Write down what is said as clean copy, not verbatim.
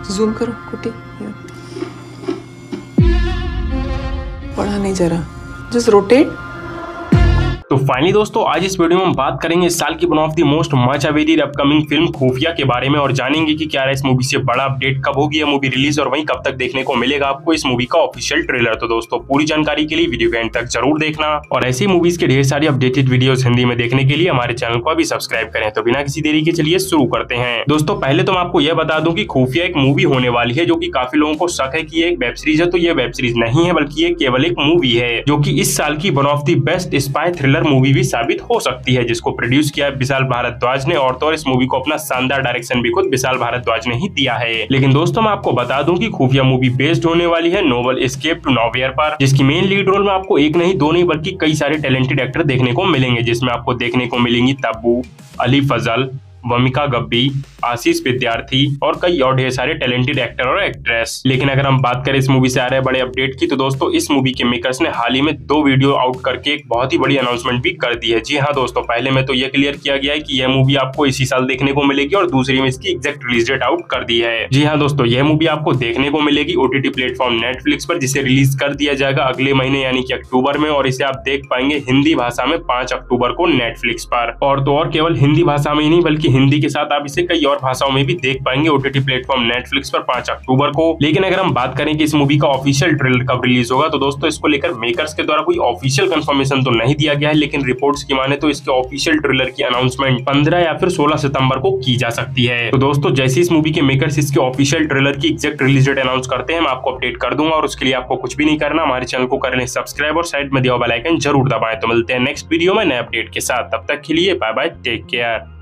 Zoom करो कुटी, पढ़ा नहीं जा रहा, जस्ट रोटेट। तो फाइनली दोस्तों आज इस वीडियो में हम बात करेंगे इस साल की one of the most much awaited upcoming film Khufiya के बारे में और जानेंगे कि क्या इस मूवी से बड़ा अपडेट कब होगी यह मूवी रिलीज और वहीं कब तक देखने को मिलेगा आपको इस मूवी का ऑफिशियल ट्रेलर। तो दोस्तों पूरी जानकारी के लिए वीडियो के एंड तक जरूर देखना और ऐसी मूवीज के ढेर सारी अपडेटेड वीडियोस हिंदी में देखने के लिए हमारे चैनल को अभी सब्सक्राइब करें। तो बिना किसी देरी के चलिए शुरू करते हैं। दोस्तों पहले तो मैं आपको यह बता दूं कि खुफिया एक मूवी होने वाली है जो कि काफी लोगों को शक है कि ये एक वेब सीरीज है। तो ये वेब सीरीज नहीं है बल्कि ये केवल एक मूवी है जो कि इस साल की one of the best spy thriller movie भी साबित हो सकती है, जिसको प्रोड्यूस किया है विशाल भारद्वाज ने और तो और इस मूवी को अपना शानदार डायरेक्शन भी खुद विशाल भारद्वाज ने ही दिया है। लेकिन दोस्तों मैं आपको बता दूं कि खुफिया मूवी बेस्ड होने वाली है नोवेल एस्केप टू नोवेयर पर, जिसकी मेन लीड रोल में आपको एक नहीं दो नहीं बल्कि कई सारे टैलेंटेड एक्टर देखने को मिलेंगे, जिसमें आपको देखने को मिलेंगी तब्बू, अली फजल, वमिका गब्बी, आशीष विद्यार्थी और कई और ढेर सारे टैलेंटेड एक्टर और एक्ट्रेस। लेकिन अगर हम बात करें इस मूवी से आ रहे बड़े अपडेट की तो दोस्तों इस मूवी के मेकर्स ने हाल ही में 2 वीडियो आउट करके एक बहुत ही बड़ी अनाउंसमेंट भी कर दी है। जी हाँ दोस्तों, पहले में तो यह क्लियर किया गया है कि यह मूवी आपको इसी साल देखने को मिलेगी और दूसरी में इसकी एग्जैक्ट रिलीज डेट आउट कर दी है। जी हाँ दोस्तों, यह मूवी आपको देखने को मिलेगी ओटीटी प्लेटफॉर्म नेटफ्लिक्स पर, जिसे रिलीज कर दिया जाएगा अगले महीने यानी कि अक्टूबर में और इसे आप देख पाएंगे हिंदी भाषा में 5 अक्टूबर को नेटफ्लिक्स पर। और तो और केवल हिंदी भाषा में ही नहीं बल्कि हिंदी के साथ आप इसे कई और भाषाओं में भी देख पाएंगे ओटीटी प्लेटफॉर्म नेटफ्लिक्स पर 5 अक्टूबर को। लेकिन अगर हम बात करें कि इस मूवी का ऑफिशियल ट्रेलर कब रिलीज होगा तो दोस्तों इसको लेकर मेकर्स के द्वारा कोई ऑफिशियल कंफर्मेशन तो नहीं दिया गया है, लेकिन रिपोर्ट्स की माने तो इसके ऑफिशियल ट्रेलर की अनाउंसमेंट 15 या फिर 16 सितंबर को की जा सकती है। तो दोस्तों जैसे इस मूवी के मेकर्स इसके ऑफिशियल ट्रेलर की एग्जैक्ट रिलीज डेट अनाउंस करते हैं मैं आपको अपडेट कर दूंगा और उसके लिए आपको कुछ भी नहीं करना, हमारे चैनल को कर लें सब्सक्राइब और साइड में दिया बेल आइकन जरूर दबाएं। तो मिलते हैं नेक्स्ट वीडियो में नए अपडेट के साथ, तब तक के लिए बाय बाय, टेक केयर।